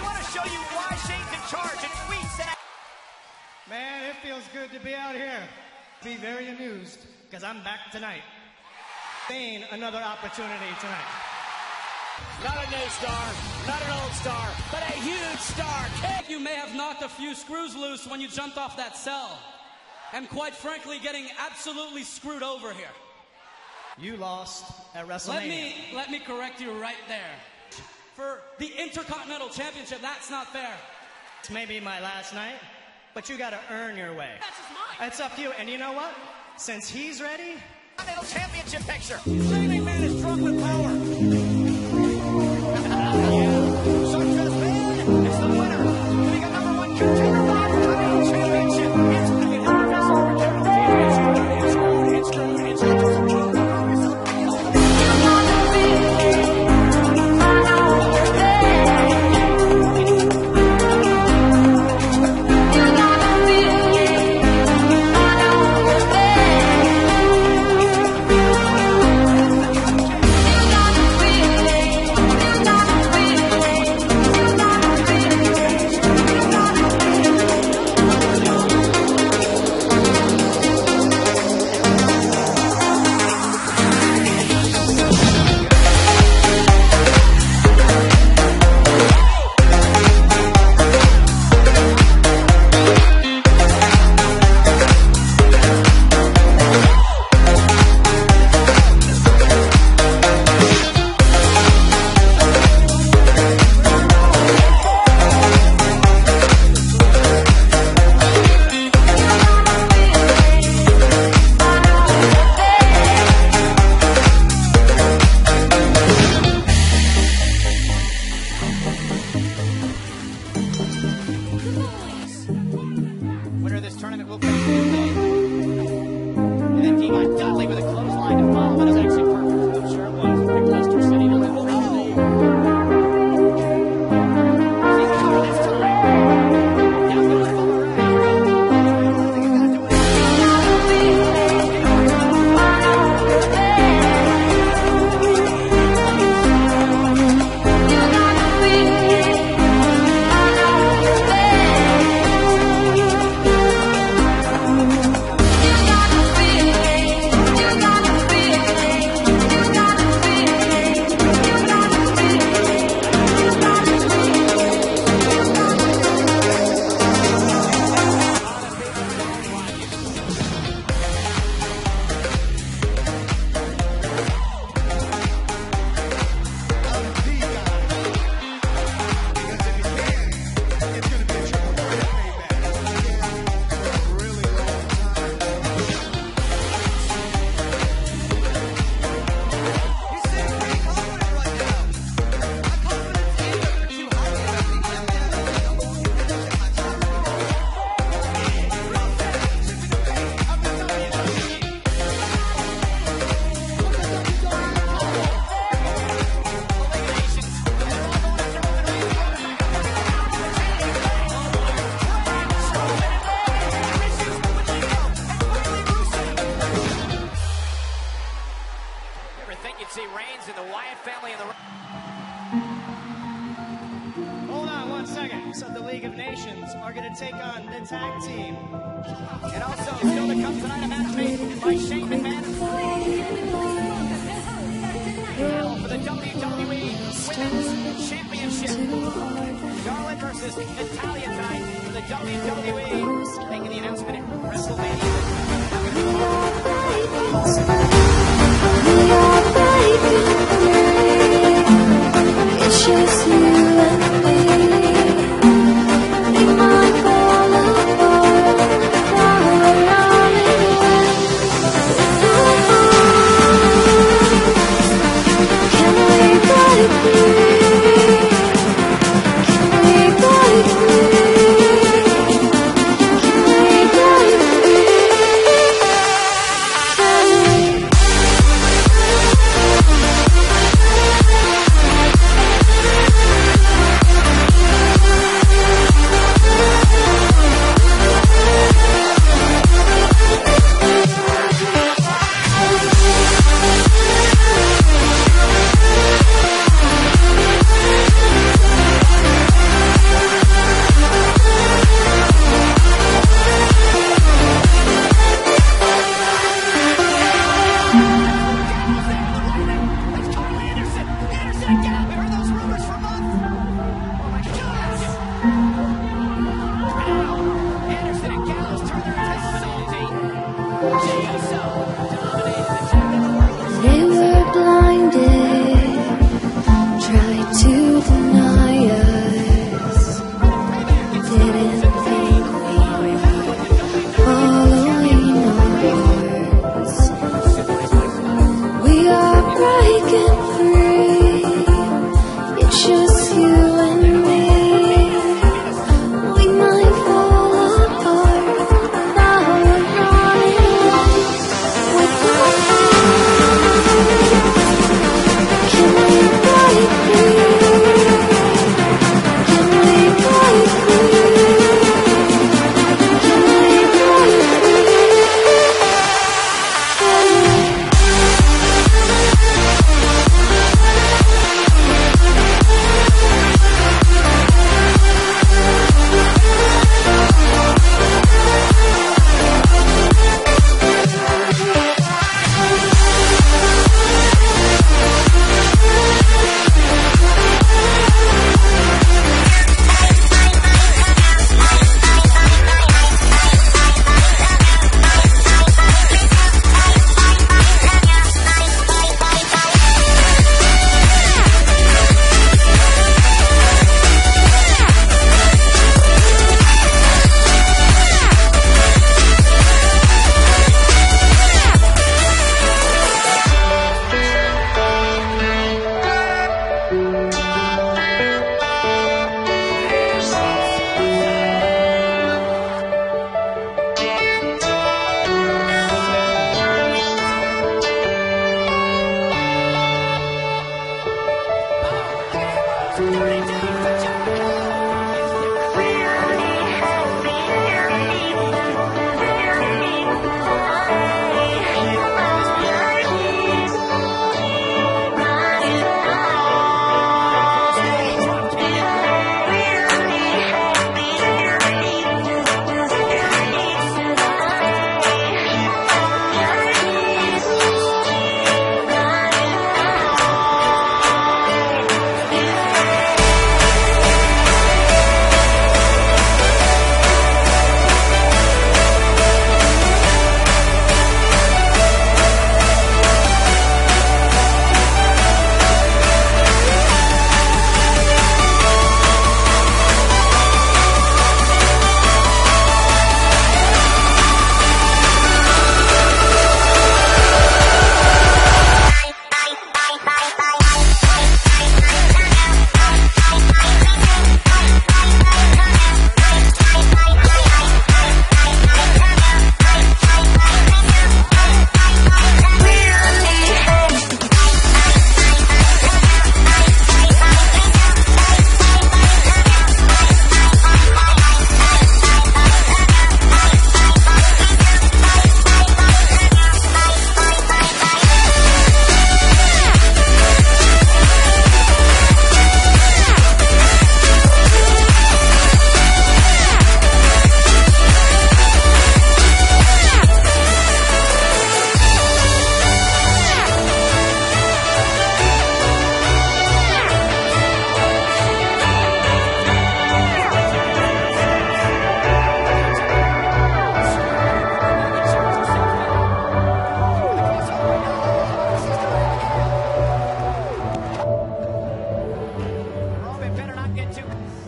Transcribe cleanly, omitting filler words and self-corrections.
want to show you why Shane's in charge and tweets and... Man, it feels good to be out here. Be very amused, because I'm back tonight. Gain another opportunity tonight. Not a new star, not an old star, but a huge star. You may have knocked a few screws loose when you jumped off that cell. And quite frankly, getting absolutely screwed over here. You lost at WrestleMania. Let me correct you right there. For the Intercontinental Championship, that's not fair. This may be my last night, but you gotta earn your way. That's just mine. It's up to you, and you know what? Since he's ready... Intercontinental Championship picture. Shane McMahon is drunk with power. Success man is the winner. Being a #1 contender for the Intercontinental Championship. It's the Intercontinental Championship. It's Hold on 1 second. So the League of Nations are going to take on the tag team. And also, still to come tonight, a match made by Shane McMahon. Now for the WWE Women's Championship. Charlotte versus Natalia tonight for the WWE. Making the announcement at WrestleMania. It's just you and me. We might fall apart while we're running away. Can we break free? Can we break free? Can we break free? Can we? get free. It's just you and me. We might fall apart. Now we're running with the can we break free? Can we break free? Can we break free? Roman better not get too.